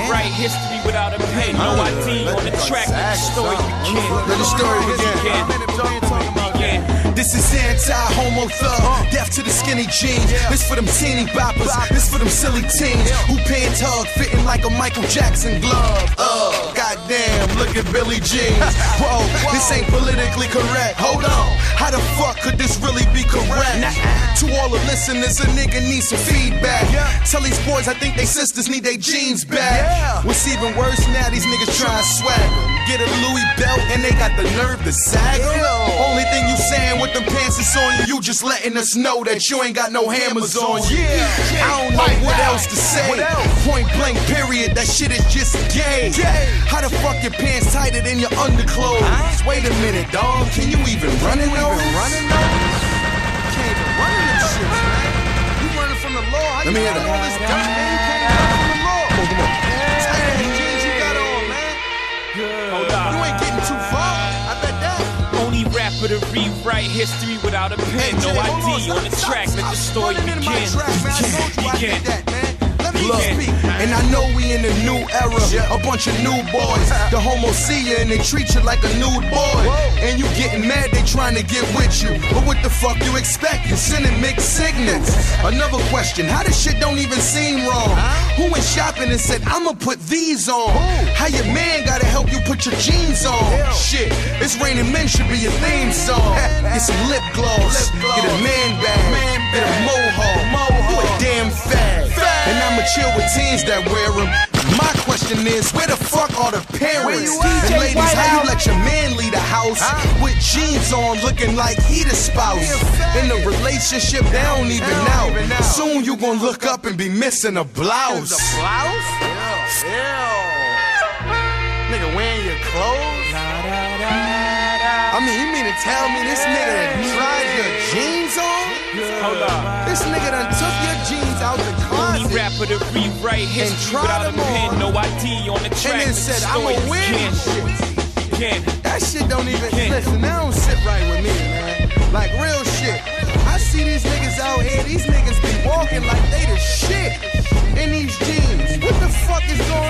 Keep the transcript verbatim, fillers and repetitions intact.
rewrite history without a pen. No I D on the track, let the story begin. Let the story begin. This is anti-homo thug, death to the skinny jeans. This for them teeny boppers, this for them silly teens who pants hug, fitting like a Michael Jackson glove. Uh, goddamn, look at Billie Jean. Whoa, this ain't politically correct. Hold on, how the fuck could this really be correct? To all the listeners, a nigga needs some feedback. Tell these boys I think they sisters need their jeans back. What's even worse now, these niggas try to swag them. Get a Louis belt and they got the nerve to sag them. Only thing you saying with them pants is on you, you just letting us know that you ain't got no hammers on you. I don't know what else to say. Point blank period, that shit is just gay. How the fuck your pants tighter than your underclothes? Wait a minute, dog, can you even run in those? Can't even run in them shits, man. You running from the law? How you got all this dirt, man? You can't even run from the law. Come on, tight ass jeans you got on, man. Hold on. You ain't getting too far, I bet that. Only rapper to rewrite history without a pen. No I D on the track, let the story begin. Begin. Look, and I know we in a new era, a bunch of new boys. The homo see you and they treat you like a nude boy. And you getting mad, they trying to get with you. But what the fuck you expect? You sending mixed signals. Another question, how this shit don't even seem wrong? Who went shopping and said, I'ma put these on? How your man gotta help you put your jeans on? Shit, it's Raining Men should be your theme song. Get some lip gloss, get a man bag, get a mohawk. You a damn fag. And I'ma chill with teens that wear them. My question is, where the fuck are the parents? And ladies, how you let your man leave the house with jeans on, looking like he the spouse? In the relationship, they don't even know. Soon you gon' look up and be missing a blouse. A blouse? Ew. Nigga wearing your clothes? I mean, you mean to tell me this nigga done tried your jeans on? Hold on. This nigga done took your jeans out the closet. Only rapper to rewrite history without a pen. No I D on the track, and then let the said, story I'ma win begin. shit. Begin. That shit don't even, listen, that don't sit right with me, man. Like real shit. I see these niggas out here, these niggas be walking like they the shit in these jeans. What the fuck is going